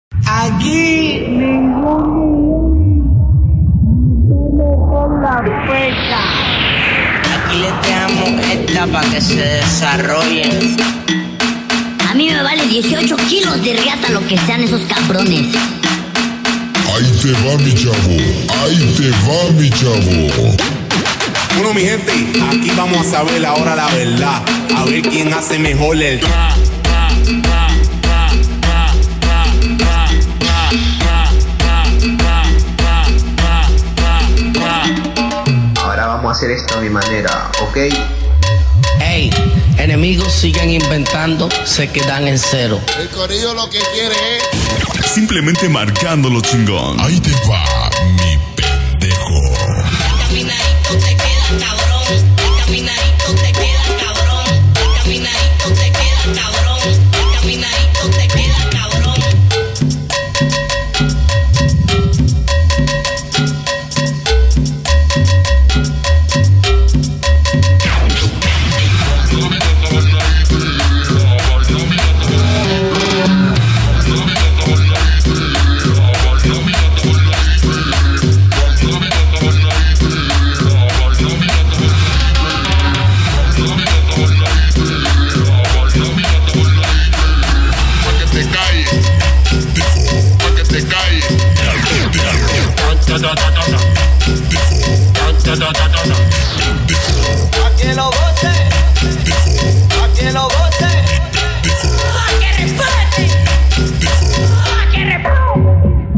Aquí ningún con la fecha. Aquí les dejamos esta para que se desarrollen. A mí me vale 18 kilos de riata lo que sean esos cabrones. Ahí te va mi chavo, ahí te va mi chavo. Bueno, mi gente, aquí vamos a saber ahora la verdad. A ver quién hace mejor el Ahora vamos a hacer esto a mi manera, ¿ok? Ey, enemigos siguen inventando, se quedan en cero. El corillo lo que quiere es simplemente marcándolo chingón. ahí te va mi pendejo. Caminadito te queda cabrón, caminadito te queda cabrón, caminadito te queda cabrón, caminadito te queda cabrón. A que lo goce, a que lo goce, a que respete, a que respete.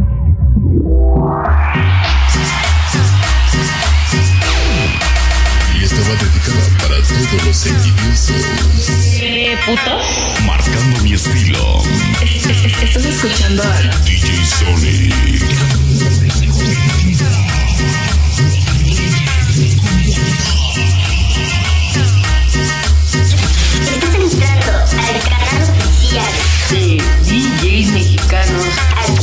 Y esta va dedicada para todos los envidiosos. ¿Putos? Marcando mi estilo. Estás escuchando a DJ Sonic. Estás entrando al canal oficial DJs mexicanos. aquí